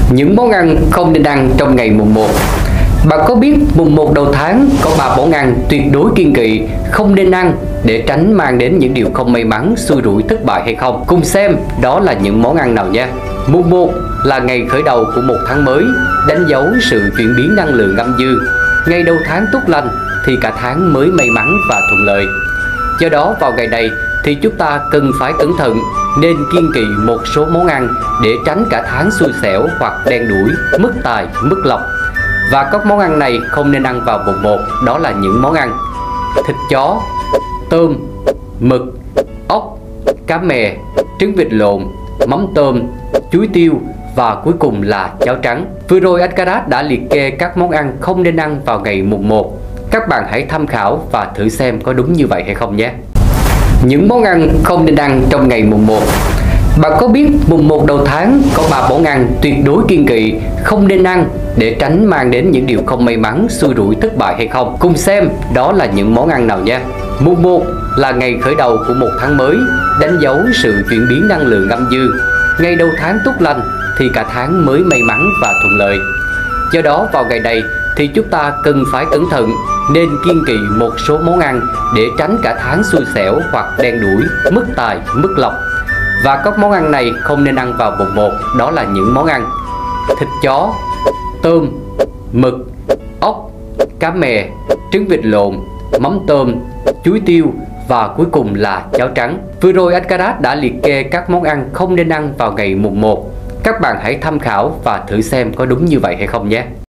Những món ăn không nên ăn trong ngày mùng 1. Bạn có biết mùng 1 đầu tháng có 3 món ăn tuyệt đối kiêng kỵ không nên ăn để tránh mang đến những điều không may mắn, xui rủi, thất bại hay không? Cùng xem đó là những món ăn nào nha. Mùng 1 là ngày khởi đầu của một tháng mới, đánh dấu sự chuyển biến năng lượng âm dương. Ngày đầu tháng tốt lành thì cả tháng mới may mắn và thuận lợi. Do đó vào ngày này thì chúng ta cần phải cẩn thận, nên kiêng kỵ một số món ăn để tránh cả tháng xui xẻo hoặc đen đủi, mất tài, mất lộc. Và các món ăn này không nên ăn vào mùng 1, đó là những món ăn: thịt chó, tôm, mực, ốc, cá mè, trứng vịt lộn, mắm tôm, chuối tiêu và cuối cùng là cháo trắng. Vừa rồi anh Karat đã liệt kê các món ăn không nên ăn vào ngày mùng 1. Các bạn hãy tham khảo và thử xem có đúng như vậy hay không nhé. Những món ăn không nên ăn trong ngày mùng 1. Bạn có biết mùng 1 đầu tháng có 3 món ăn tuyệt đối kiêng kỵ không nên ăn để tránh mang đến những điều không may mắn, xui rủi, thất bại hay không? Cùng xem đó là những món ăn nào nha. Mùng 1 là ngày khởi đầu của một tháng mới, đánh dấu sự chuyển biến năng lượng âm dương. Ngày đầu tháng tốt lành thì cả tháng mới may mắn và thuận lợi. Do đó vào ngày này thì chúng ta cần phải cẩn thận, nên kiêng kỵ một số món ăn để tránh cả tháng xui xẻo hoặc đen đủi, mất tài, mất lộc. Và các món ăn này không nên ăn vào mùng 1, đó là những món ăn: thịt chó, tôm, mực, ốc, cá mè, trứng vịt lộn, mắm tôm, chuối tiêu và cuối cùng là cháo trắng. Vừa rồi anh Karat đã liệt kê các món ăn không nên ăn vào ngày mùng 1. Các bạn hãy tham khảo và thử xem có đúng như vậy hay không nhé.